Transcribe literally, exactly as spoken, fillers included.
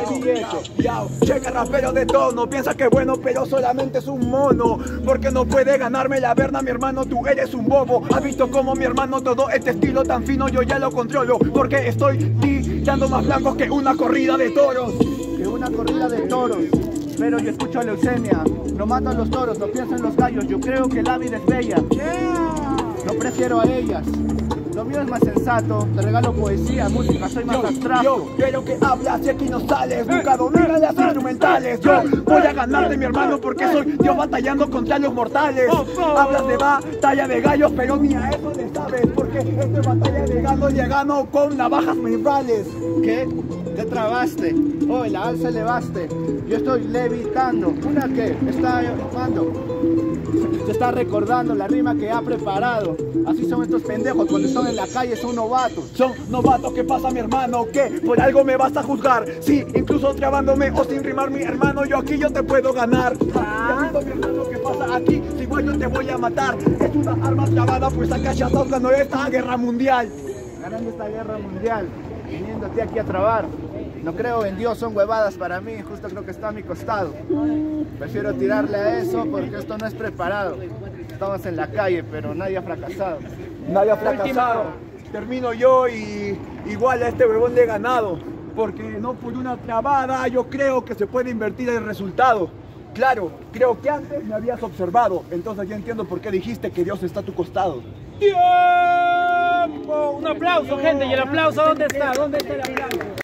ese billete. Yao, checa rapero de tono, piensa que es bueno pero solamente es un mono. Porque no puede ganarme la verna, mi hermano, tú eres un bobo. Has visto como mi hermano todo este estilo tan fino yo ya lo controlo. Porque estoy tirando más blancos que una corrida de toros. Que una corrida de toros. Pero yo escucho a leucemia. No mato a los toros, no pienso en los gallos. Yo creo que la vida es bella. No prefiero a ellas. Lo mío es más sensato, te regalo poesía, música, soy más Yo, abstracto. yo, quiero que hablas y aquí no sales, nunca dominas las instrumentales. Yo voy a ganarte, mi hermano, porque soy Dios batallando contra los mortales. Hablas de batalla de gallos, pero ni a eso le sabes, porque esto es batalla de gallos y gano con navajas membrales. ¿Qué? Te trabaste. Oh, la alza elevaste. Yo estoy levitando. ¿Una qué? Está llamando. Se está recordando la rima que ha preparado. Así son estos pendejos cuando están en la calle, son novatos. Son novatos, ¿qué pasa, mi hermano? ¿Qué? ¿Por algo me vas a juzgar? Sí, incluso trabándome o sin rimar, mi hermano, yo aquí yo te puedo ganar. ¿Ah? Mi hermano, ¿qué pasa aquí? Si igual yo te voy a matar. Es una arma trabada, pues acá ya estás ganando esta guerra mundial. Ganando esta guerra mundial, viniéndote aquí a trabar. No creo en Dios, son huevadas para mí, justo creo que está a mi costado. Prefiero tirarle a eso porque esto no es preparado. Estamos en la calle, pero nadie ha fracasado. Nadie ha fracasado. Termino yo y igual a este huevón le he ganado. Porque no por una trabada yo creo que se puede invertir el resultado. Claro, creo que antes me habías observado. Entonces ya entiendo por qué dijiste que Dios está a tu costado. ¡Tiempo! Un aplauso, gente. ¿Y el aplauso dónde está? ¿Dónde está el aplauso?